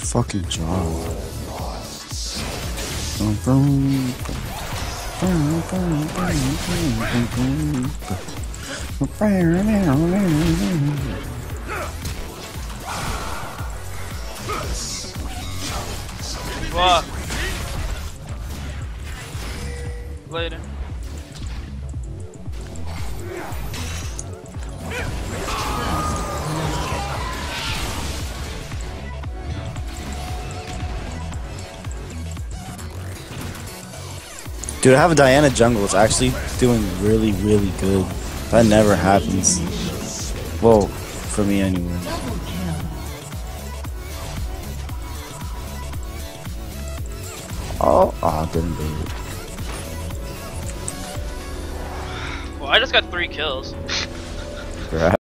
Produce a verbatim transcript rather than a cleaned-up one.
fucking job. Fuck. Later. Dude, I have a Diana jungle. It's actually doing really, really good. That never happens. Well, for me anyway. Oh, oh, didn't do it. Well, I just got three kills. Right.